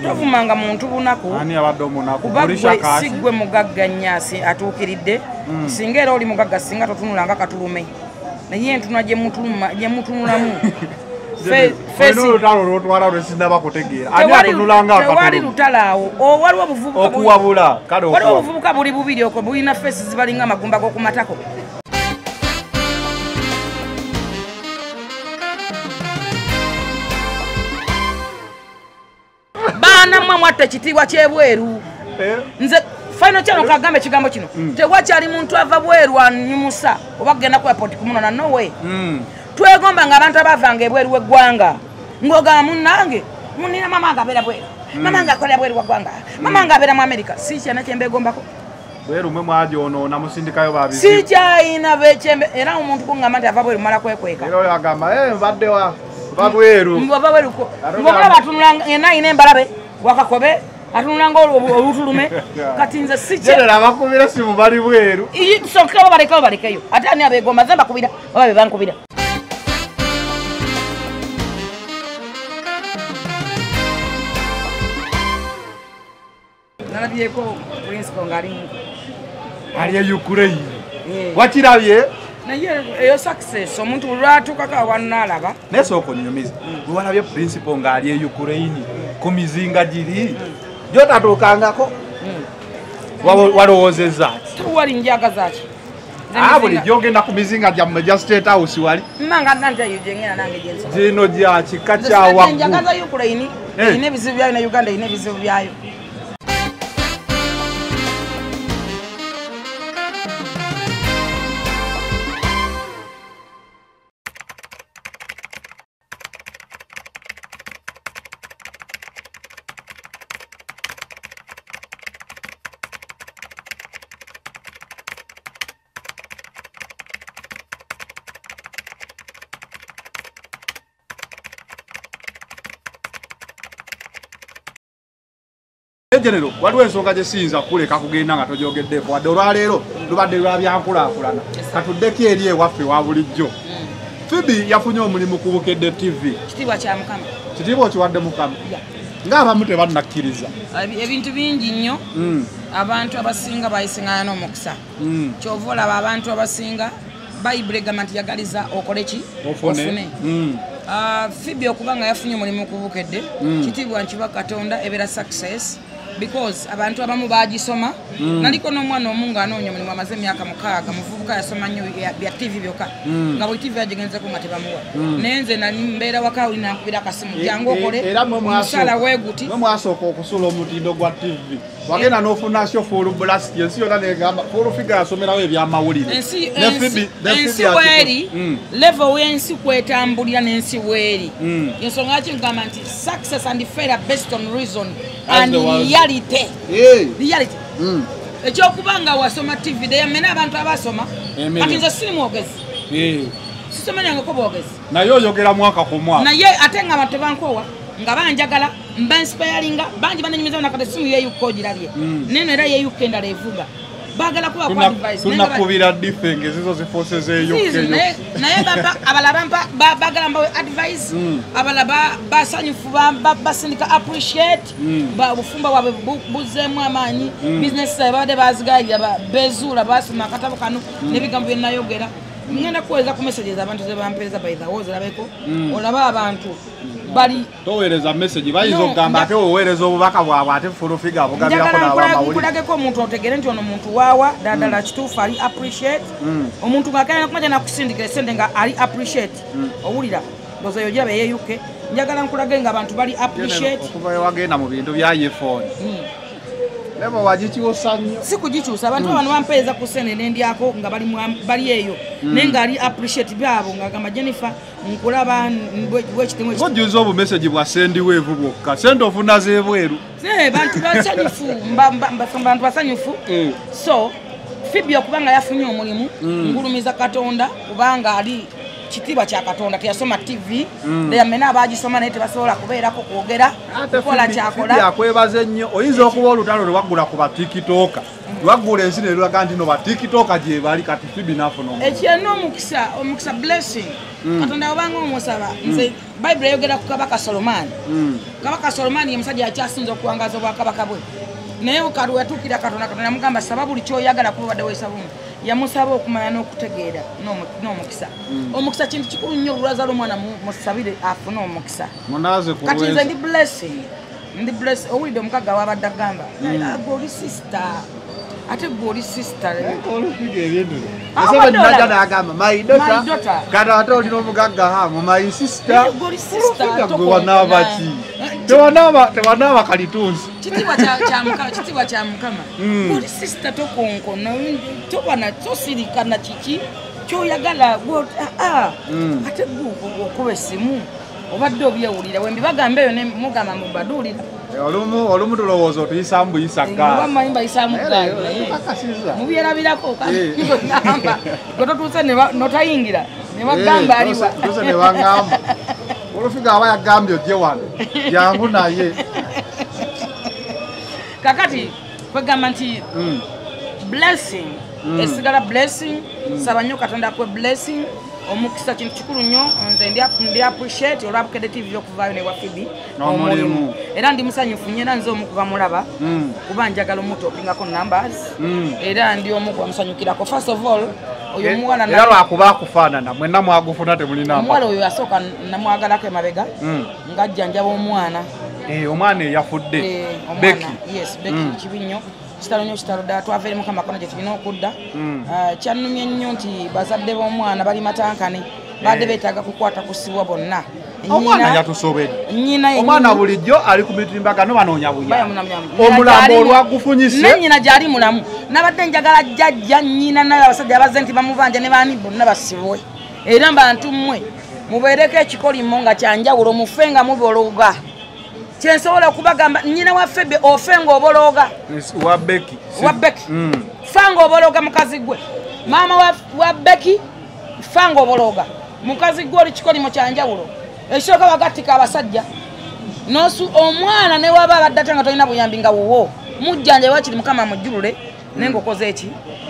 Tovumanga muntu bunaku. Ani abadde omunaku. Kulisha kasi. Sigwe mugagga nnyasi Atuukiridde. Singa era oli mugagga singa totunulanga katulume. Naye entuna gye mutunulamu. Feno lutalo lwotwala lwesinaba kutegeera. Ani atunulanga akatulume. Tewali lutalaawo. Waliwo obuvubuka. Okuwabula. Kale okuwabula. Waliwo obuvubuka buli bubiri okwo bulina feesi zibalinga amagumba g'okumatako. Namwe mwatta ekitiibwa ky'ebweru. Nze final channel kagambe ekigambo kino. Tewakyali muntu ava bweru anyumusa oba kugenda ku airport kumunona no way. Twegomba nga abantu abavanga ebweru w'eggwanga. Ng'ogamba munnange munina mama ngabeera bweru. Mama ngakolera bweru w'eggwanga. Mama ngabeera mu America. Si kyana kyembe gombako. Bweru mwe mwajonoona musindikayo babizi. Si kyayina bekyembe era omuntu kungamba nti ava bweru mala kwekweka. Era oyo agamba mbadde wa babweru. Mbaba bweru ko. Ngoba batunulanga enayina embalabe. Wakakobe atunulanga olutulume kati nze sije era abakubira simu bali bweru soka balekayo ate ani abegomba zamba kubira oba bankubira nalabyeko principal ngari ali Ukraine wakirabye naye eyo success omuntu lwatuka wanalaba nesoko nyumiza walabye principal ngali Ukraine kumizinga giri jotatokangako walowozeza wali njaga zaki buli gyogenda ku mizinga gya Major State House wali nanga nanja yujengera nange jenso zino gya kika kya waggulu njaga za Ukraine ine bizibu byayo na Uganda ine bizibu byayo General, waliwo ensonga gye siyinza kuleka kugenda nga tojogeddeko wadde olwaleero lubadde lwa byankulaakulana katuddeko eri ewaffe wa bulijjo. Pheobe yafunye omulimu ku Awagidde TV. Kitiibwa kya Mukama. Kitiibwa okiwadde Mukama. Ng'abamu tebannakkiriza. Ebintu bingi nnyo abantu abasinga bayisiŋŋaana n'omukisa. Kyova olaba abantu abasinga Bayibuli egamba nti yagaliza okole ki? Ofune. Pheobe okuba nga yafunye omulimu ku Awagidde kitiibwa nkiba Katonda ebeera success. Because abantu abamu bagisoma naliko n'omwana omu ng'anoonya omulimu amaze emyaka 6 muvubuka yasoma nnyo bya TV byokka nga bwe TV yagenzeeko nga tebamuwa naye nze nali mbeera waka oli nankubira akasimu jangu okole omusala weeguti mwe mwasooka okusula omutindo gwa TV wagenda n'ofuna shofulu blast ensi yonna negamba fulufiga yasomerawo ebyamawulire ensi weeri level w'ensi kwetambulira n'ensi weeri ensonga lwaki nkugamba nti success and failure based on reason and reality. Reality. Ekyokubanga wasoma TV de yamena abantu abasoma kati nze siri mwogezi sisomanya ko bogezi naye oyogera mwaka ku mwaka naye ate nga abantu bankowa nga banjagala mba inspiringa banji bananyumiza nakati simu ye yukogirabye neno era ye yukenda levuga bagala kuba kwa advice tunakubira difference zizo zifose ze yokeyo naye baba abalaba bagala mba advice abalaba basanyufu basindika appreciate ba bufumba wabe buzemu amanyi business bade bazigalira bezula basoma katabo kanu nebigambo byenayogera ngenda kuweza ku messages abantu ze bampeza by the way labeko olaba abantu bali towereza message bayizo gamba ate owereza obubaka bwabwe ate fulufiga abugabirako n'abamawulire kulageko omuntu otegere nti ono muntu wawa dadala kituufu ali appreciate omuntu ng'agenda kumaja nakusindikira esente nga ali appreciate owulira ndoza yogira beyeyuke njagala nkulage nga abantu bali appreciate okuva wagenda mu bintu bya iPhone lebo wajikyusa nnyo sikugikyusa abantu bano bampeeza ku sene nendyako nga bali eyo nenga ali appreciate byabo nga gamba Jennifer nkulaba bwekitemu ekyo obu message bwa sendi wevu bwokka sente ofuna zebweru bantu basanyufu bantu basanyufu so Pheobe okubanga yafunye omulimu ngulumiza Katonda kubanga ali kitiibwa kya Katonda teyasoma TV yamena abagisoma naye tebasobola kubeerako kwogera kukola kyakola yakwebaze nnyo oyinza okuba olutalo lwewaggula ku batikitoka lwaggula ensi nelulaga nti no batikitoka gye bali kati Pheobe nafuna ekyena omukisa blessing Katonda obanga omusaba nze Bible eyogera ku kabaka Solomoni kabaka Solomoni ye musajja yakyasinza okuwangaza obwakabaka bwe naye bukali wetuukira Katonda yamugamba saba buli kyoyagala kuba badde weesaba yamusaba okumanya n'okutegeera n'omukisa omukisa kintu kikulu nnyo olwaza lw'omwana musabire afune omukisa kati nze ndi blessing owulidde omukagga wabadde agamba gwe sister ate gwe oli sister my daughter kati ate olina omugagga hamu my sister gwewanabaki tewanaaba kalitunsi kitiibwa kya Mukama oli sister tokonkona tobana tosirikana kiki kyoyagala ate gwe okuba essimu obadde obyewulira wembibagamba eyo mugamba mubaduulira olumu tulowooza otuyisaamu buyisa gamanyi bayisaamu gaali mubyerabirako gamba gwe totuuse notayingira ne bagamba aliwa ne bagamba olufiga aba yagambye ojje wano jangu naye kakati kwegamba nti blessing esigala blessing saba nnyo Katonda akwe blessing omukisa kintu kikulu nnyo nze ndi appreciate olwabukede TV okuvaayo ne wa Pheobe omulimu era ndi musanyufu nnyo era nze omu kuba mulaba kuba njagala omutopingako numbers era ndi omu kuba musanyukirako first of all oyo muwala era lwakuba akufaanana mwenna mwagufuna temulina omuwala oyo asooka namwagalako emabega ng'ajjanjaba omwana omwana eyafudde Becky yes Becky kibi nnyo kitalo nnyo kitalo ddala twaveere Mukama kono gye tulina okudda kyannumye nnyo nti bazadde b'omwana bali matankane badde beetaaga kukwata kusibwa bonna omwana yatusobedde omwana bulijjo ali ku mitimbagano banoonya buyambi omulambo olwagufunyise nennyina gyali mulamu nabadde njagala jjajja nnyina nayo abasajja abazze nti bamubanja ne baani bonna basibwe era mbantu mmwe mubeereko ekikolimo nga kyanjawulo mufe nga mubologa kyensobola okubagamba nnyina wa Pheobe ofe ng'obologa wa Becky fa ng'obologa mukazi gwe maama wa Becky fa ng'obologa mukazi gwe oli kikolimo kyanjawulo ekisooka bagattika abasajja omwana ne waba abadde ate nga tolina buyambi nga wuwo mujjanja wakiri Mukama mujjulule naye ng'okoze eki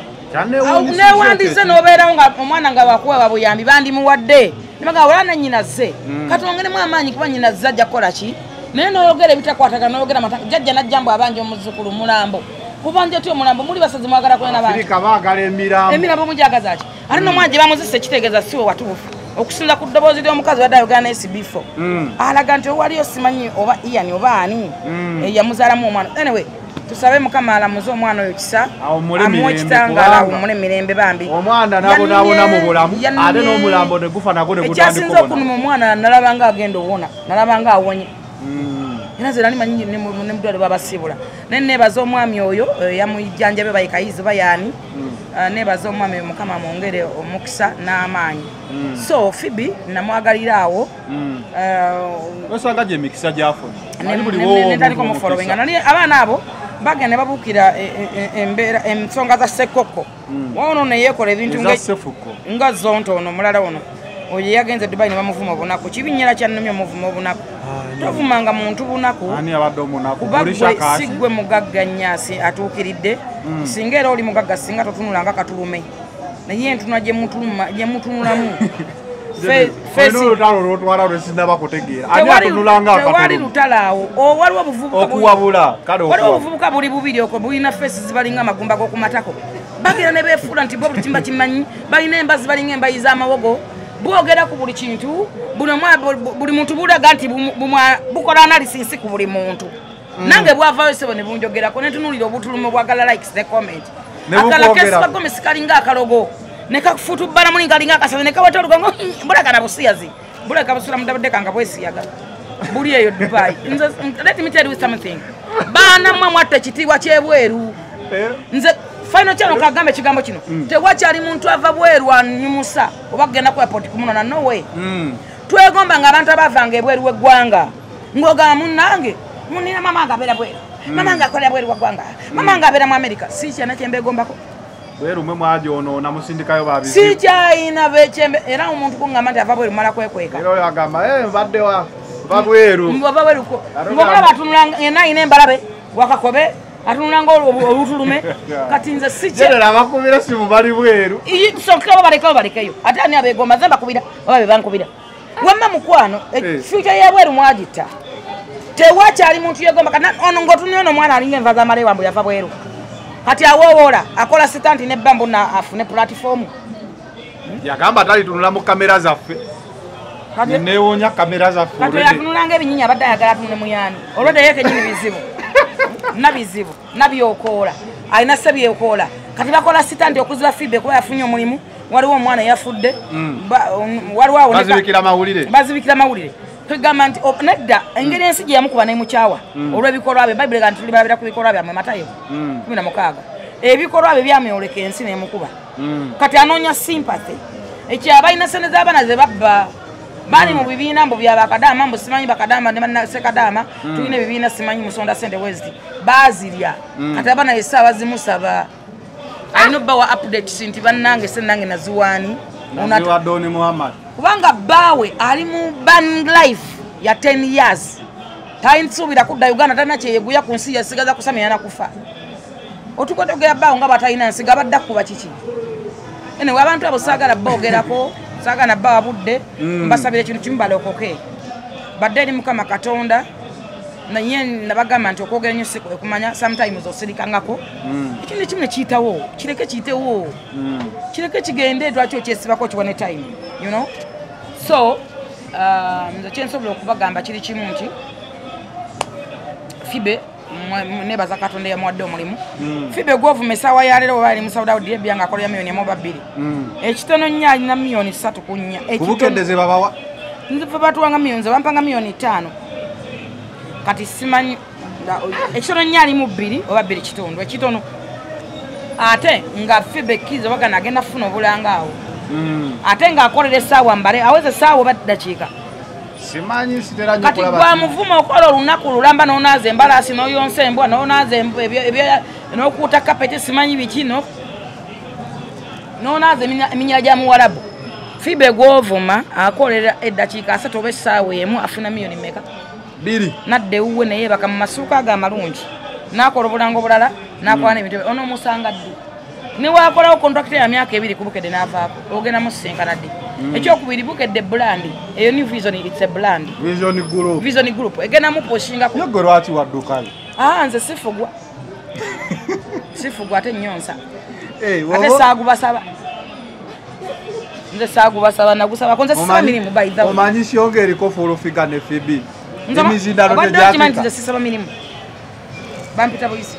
newandize n'obeerawo nga omwana nga wakuweebwa buyambi bandimuwadde nebagamba wala ne nnyina zze katongeremu amaanyi kuba nnyina zze ajja kukola ki naye n'oyogera ebitakwatagana n'oyogera mataka jjajja najjambu abanja omuzzukulu mulambo kubanja ty omulambo muli basazi mwagala kwena emirambo mujagaza ki ate n'omwana gye bamuzisa ekitegeeza siwe watuufu okusinza ku ddoboozi ly'omukazi wadde ayogera naye SB4 alaga nti owaliyo simanyi oba Ian oba ani yamuzaalamu omwana anyway tusabe Mukama alamuze omwana oyo kisa amuwe ekitangaala awummule emirembe bambi omwana nabonaabona mu bulamu ate n'omulambo ne gufa nagwo ne gutandika ekyasinza okunuma omwana nalabanga agenda owona nalabanga awonye era nze nali manyi ne mudwale babasibula naye neebaza omwami oyo yamujjanjabe bayikayizi bayaani neebaza omwami oyo Mukama mwongere omukisa n'amaanyi so Pheobe namwagalira awo osanga gye emikisa gyafuna netaliko mufolowinga nali abaana abo bagenda babuukira embeera ensonga za ssekoko waono neyeekola ebintu nga zonto ono mulala ono oyo yagenze Dubai ne bamuvuma obunaku kibinyera kyannumye omuvuma obunaku tovumanga muntu bunaku si gwe mugagga nnyasi atuukiridde singa era oli mugagga singa totunulanga katulume naye entuna gye mutunulamu tewali lutalo awo waliwo obuvubuka buli bubiri okwo bulina feesi zibalinga amagumba g'okumatako bagera ne beefuula nti bo buli kimba kimanyi balina embazi balinga embayi z'amawogo bwogera ku buli kintu buli muntu bulaga nti bukola analysis ku buli muntu nange bwavaayo sebo ne bunjogerako netunulira obutulumu bwagala likes ne comment akala kesiba gomesi kalinga akalogo ne kafutubbala mulinga alinga akasaze ne kawata olugongo bulaga na busiyazi bulaga busula mudabadde kanga bwesiyaga buli eyo Dubai let me tell you something baana mwa mwatta ekitiibwa kyebweru nze final channel kagambe kigambo kino tewakyali muntu ava bweru anyumusa oba kugenda ku airport kumunona no way twegomba nga abantu abavanga ebweru w'eggwanga ng'ogamba munnange munina mama nga abeera bweru mama nga akolera bweru w'eggwanga mama nga abeera mu America si kyana kyembeegombako Weru mwe mwajono na musindikayo babizi. Sikyayina bechembe era omuntu kungamba nti ava bweru mala kwekweka. Era oyo agamba mbadde wa babweru. Mbava bweru ko. Ngoba batunula ena ine mbalabe wakakobe atunula ngo olutulume kati nze sikye. Jere abakubira simu bali bweru. Sokaba balekayo. Ate ani abegoma zamba kubira babe bankubira. Wamma mukwano future ya bweru mwagita. Tewacha ali muntu yegomba kana ono ngotunyono mwana alinga envaza male wambu yafa bweru. Kati awowola akola sitanti ne bambu na afune platform. Yagamba tali tunula mu kamera zaffe. Kati newonya kamera zaffe. Kati yatunulanga ebinyinya abadde ayagala tunule muyani. Olode yeke nyini bizibu. Nabizibu, nabyokola. Aina sebi yokola. Kati bakola sitanti okuziba Pheobe kuba yafunye omulimu. Waliwo omwana yafudde. Waliwo awo bazibikira mawulire. Kugamba nti nedda engeri ensi gye yamukuba n'emukyawa olw'ebikolwa bye Bayibuli ganti tuli balabira ku bikolwa byammwe Matayo 16 ebikolwa bye byamyoleka ensi n'emukuba kati anoonya sympathy ekyaba alina sente z'abaana ze babba bali mu bibiina mbu byabakadaama mbu simanyi bakadaama ne bannasekadaama tulina ebibiina simanyi Musonda Sente West baazirya kati abaana essaawa zimusaba alina obba wa updates nti bannange sennange naziwaani Adoni Muhammad kubanga bawe ali mu ban life ya 10 years tayinsuubira kudda Uganda tana kyeyeguya ku nsi yasigaza kusamya na kufa otukotogera bawo nga batayina nsiga badda kuba kiki ene abantu abo saagala boogerako saagala bawa budde mbasabire kintu kimu balokoke badde eri Mukama Katonda naye nabagamba nti okwogera nnyo siko ekumanya sometimes osirikangako ekintu ekimu ne kiyitawo kireke kiyitewo kireke kigende lwaki okyesibako kiwane time you know so nze kyensobola okubagamba kiri kimu nti Pheobe nebaza Katonda yamuwadde omulimu Pheobe gwovuma essaawa yaleero oba ali mu Saudi Arabia nga akolera miliyoni emu oba bbiri ekitono nnyo alina miliyoni 3 ku 4 kubukedde babawa nze batuwanga miliyoni bampanga miliyoni 5 kati simanyi ekitono nnyo alimu 2 oba 2 kitundu ekitono ate nga Pheobe kizo bagana agenda funa obulanga awo ate nga akolera essaawa mbale aweze essaawa oba dakiika simanyi sitera nnyo kati gwamuvuma okola olunaku lulamba n'onaaza embalaasi n'oyonsa embwa n'onaaza n'okuuta kapeti simanyi biki n'onaaza eminyala gya muwalabu Pheobe gw'ovuma akolera eddakiika 3 oba essaawa emu afuna miliyoni meka 2 nadde ewuwe naye baka mu masuuka ago amalungi n'akola obulanga obulala n'akola n'ebintu onoomusanga ddi ne wakolawo contract ya myaka 2 ku Bukedde n'avaako ogenda mu sisenkana ddi ekyokubiri Bukedde brand eyo ni vision it's a brand vision group egenda mu poshinga ko yego lwaki wadduka nze sifugwa ate nnyonsa ate saagubasaba nze saagubasaba nagusaba ko nze sisaba mirimu bayidha omanyi kyonge eriko folofiga ne Pheobe emizindalo nze sisaba mirimu bampita boyisi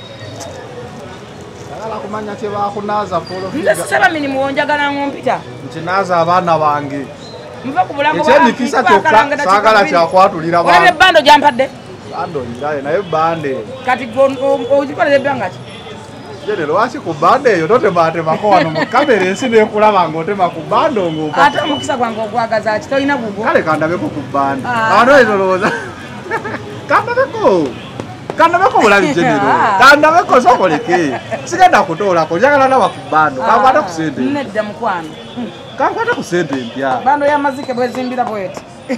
kumanya kye bakunaza nze sisaba mirimu wonjagala ngompita nkinaza abaana bange mva ku bulango ekyemikisa kyokka saagala kyakwatulira bantu bando gyampadde bando njiraye naye bande kati ozikolera ebbanga ki jene lwaki ku bande eyo totematemako wano mu kamera ensi nekulaba ng'otema ku bande ng'opa ate omukisa gwange ogwagaza ki tolina gugwo kale kandabeko ku bande ano ezolowooza kandabeko bulabi jenero kandabeko sokoleke sigenda kutoolako njagala naba ku bando kankwate ku sente nedda mukwano kankwate ku sente empya bando y'amazike bwezimbira bweti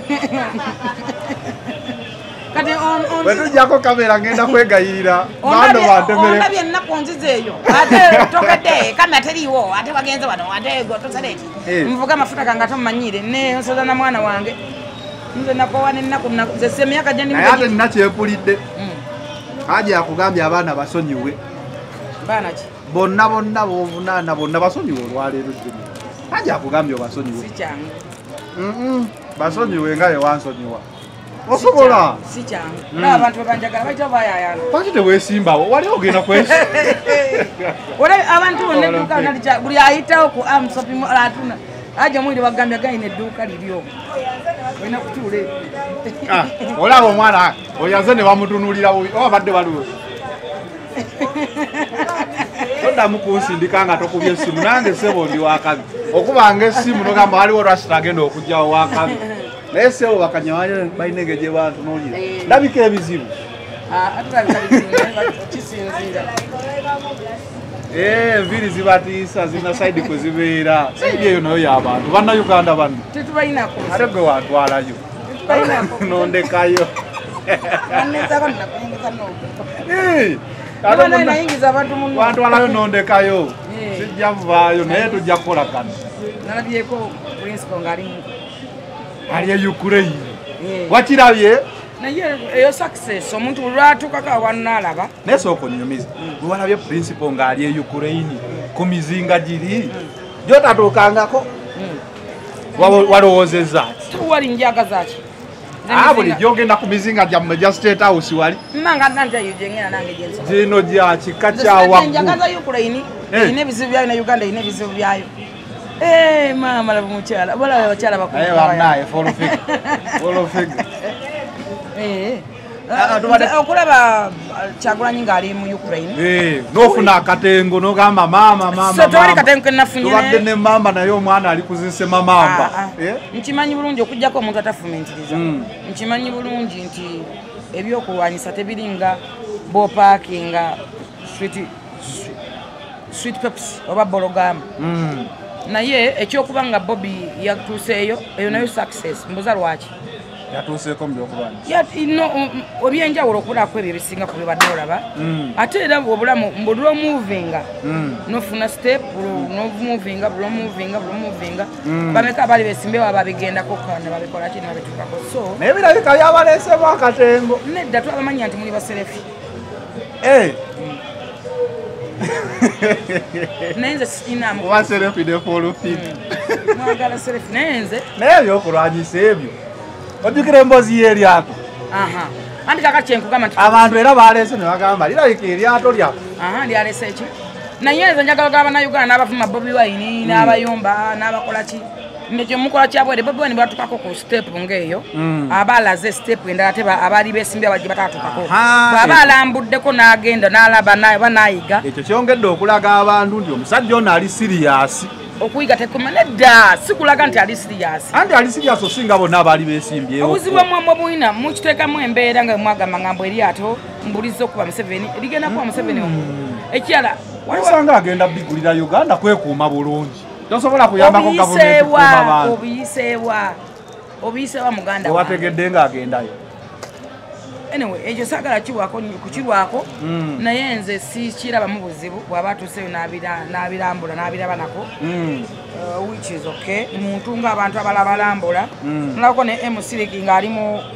kati wetujjako kamera ngenda kwegayirira bando bantemere ondabye ennaku nziza eyo ate tokedde kamera teriiwo ate wagenze wano ate tosaleti nvuga amafuta gange atomumanyire nsoza na mwana wange nze nakowa nennaku nze semyaka gyendi naye ate nina kyepulidde haja akugambye abaana basonyiwe baana ki bonna bovunaana bonna basonyiwe olwaleero jjeni haja akugambye obasonyiwe si kyangu basonyiwe nga yewansonyiwa osobola si kyangu olaba abantu bebanjagala bayita bayayana lwaki teweesimbawo wali ogenda kwesi olaba abantu bonna edduuka nalija buli ayitawo ku amsopimo atuna aja mwiri bagambye gayina edduuka liryo olina kutuula olaba omwana oyaze ne bamutunulira bubi oba badde waliwo toddamu kunsindika nga tokubya essimu nange sebo ndi wakabi okubanga essimu nogamba waliwo lwasita agenda okugjawo wakabi naye sebo bakanya balina engeri gye bantunuulira ndabika ebizibu Enviri zibatiisa zina side kuzibeera. Side eyo nayo y'abantu. Bannayuganda banno. Tetubayinako. Ate gwe watwalayo. Nondekayo. Watwalayo nondekayo. Sijja vaayo naye tujja kukola kano. Nalabyeko principal ng'alimu. Ali e Ukraine. Wakirabye? Naye eyo success omuntu lwatukako awannaalaba. Naye sooka onyumiza. Bwe walabye principal ng'ali e Ukraine ku mizinga giri. Gy'otatuukangako. Walowoozezza ki? Tuwali njagaza ki? Bulijjo ogenda ku mizinga gyammwe gya State House wali? Mmanga nanjayo gyengenda nange gyensobola. Gino gya kika kya waggulu. Njagaza Ukraine erina ebizibu byayo na Uganda erina ebizibu byayo. Maama laba mukyala. Bola abakyala bakulu. Bannaye folofega. Okulaba Kyagulanyi ng'ali mu Ukraine. N'ofuna akatengo n'ogamba maama. So tewali katengo ke nafunye. Tubadde ne mamba naye omwana ali kuzisema mamba. Nkimanyi bulungi okugyako omuntu atafumentiriza. Nkimanyi bulungi nti ebyokulwanyisa tebiringa bopaakinga sweet peps oba bologama. Naye ekyokuba nga Bobi yatuuseeyo eyo nayo success mbuza lwaki. Yatuuseeko mu byokulwanyisa. Ebyenjawulo okubulako ebyo ebisinga ku bibadde olaba. Ate era obulamu mbulwa movinga. Nofuna step, nomovinga. Bameka abali besimbewo ababigendako ne babikola ki ne babituukako. So naye birabika byabaleesemu akatengo. Nedda twabamanya nti muli baserefi. Nenze sinamu. Kuba serefi de folofit. Mwagala serefi nenze. Naye ebyokulwanyisa ebyo. Ojjukira emboozi y'eryato. Anti kakati kyenkugamba nti abantu era baleese ne bagamba lirabika eryato lyaffe. Lyaleese eki? Naye nze njagala gaba Bannayuganda n'abavuma Bobi Wine n'abayomba n'abakola ki. Nekyo mukola kyabwere Bobi Wine batukako ku step ng'eyo. Aba alaze step endala ate abaali beesimbye abajja batatukako. Bw'aba alambuddeko n'agenda n'alaba n'ayiga. Ekyo kyongedde okulaga abantu nti omusajja ono ali siriyasi. Okuyiga tekuma nedda sikulaga nti ali serious. Anti ali serious osinga bonna abaali beesimbyewo. Obuzibu omwambo buyina mukiteekamu embeera nga mwagamba ngambo eryato mbuliza okuba Museveni ligenda kuba Museveni ekyala wasanga agenda bigulira Uganda kwekuuma bulungi. Tosobola kuyambako gavumenti kukuuma abantu. Obiyiseewa muganda wange. Wategedde ng'agendayo. Anyway, ekyo saagala kukirwako naye nze sikirabamu buzibu bw'aba atuuseyo n'abirambula n'abirabanako which is okay. Muntu ng'abantu abalambula nalako ne M-Siriki ng'ali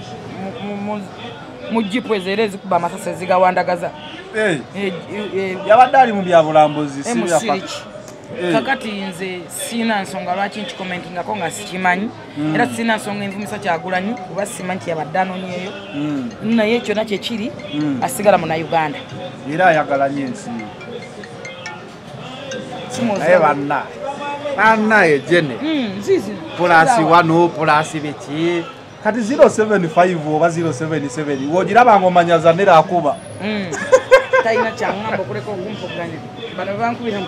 mu jipu ezo era ezikuba amasasi ezigawandagaza. Yabadde ali mu byabulambuzi. M-Siriki kakati nze sina nsonga lwaki nkikomentingako nga sikimanyi era sina nsonga envumisa Kyagulanyi kuba simanyi nti yabadde anoonyeeyo naye kyonna kyekiri asigala Munnayuganda era ayagala nnyo ensi naye bannaye jene pulasi wano pulasi biki kati 075 oba 077 wogiraba ng'omanyaza nera akuba talina kyaŋŋamba okuleka okumpoganya bano bankubira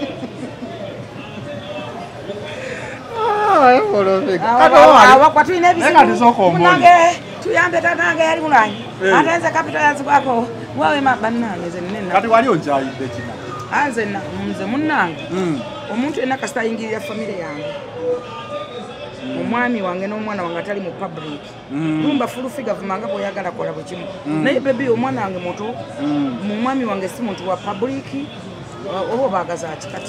tuyambe tatange yali mulanyi ate nze kapito yazibwako wawe bannange kati wali onkyayidde kina nze munnange omuntu yenna kasita ayingirira famire yange omwami wange n'omwana wange atali mu public lumba fulufiga vumanga bw'oyagala kola bwe kimu naye bebi omwana wange muto mu mwami wange si muntu wa public oba baagaza ati kati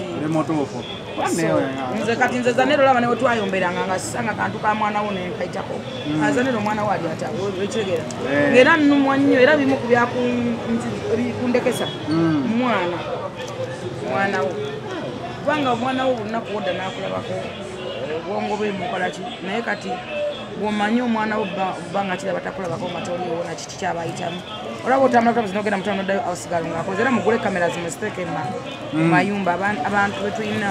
nze kati nze zanero laba ne wetwayomberanga nga sisanga kantu ka mwana wo nenkaitako azanero omwana wo ali ata wekiregera ng'era nnumwa nnyo era bimu ku byakundekesa mwana wo kubanga omwana wo olunaku wodda n'akulabako obwongo bwe mukola ki naye kati bw'omanyi omwana wo bbanga kiraba takulabako nga toliwo na kiti kyabayitamu olaba otambula kutabuzi n'ogenda mutano noddayo asigalo ng'akoze era mugule kamera zimuziteeke mu mayumba abantu betulina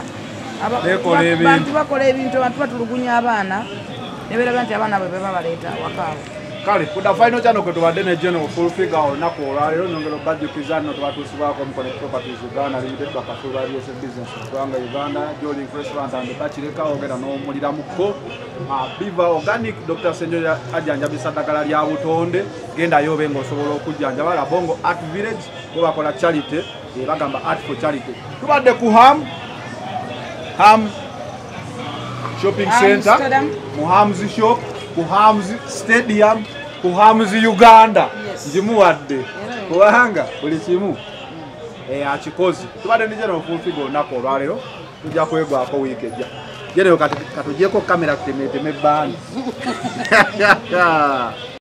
abantu bakola ebintu abantu batulugunya abaana ne beeraba nti abaana bwe baba baleeta wakaabo Kale, kuda final channel kwetu wadene general full figure olunaku olwaleero nongera obajjukiza nno tubatuusibwako Connect Properties Uganda Limited bakafuula real business kubanga Uganda Jolly Restaurant and Bachireka ogenda n'omulira mukko Biva Organic Dr. Senyo ajjanjabisa ddagala lya butonde genda yobe ng'osobola okujjanjaba la Bongo Art Village bo bakola charity bagamba Art for Charity tubadde ku Ham Shopping Center mu Ham's Shop ku Ham's Stadium ku Ham's Uganda njimuwadde kubanga buli kimu akikozi tubadde ndi general full figure olunaku olwaleero tujja kwegwako wiiki ejja general katugyeko kamera kutemeteme bbaani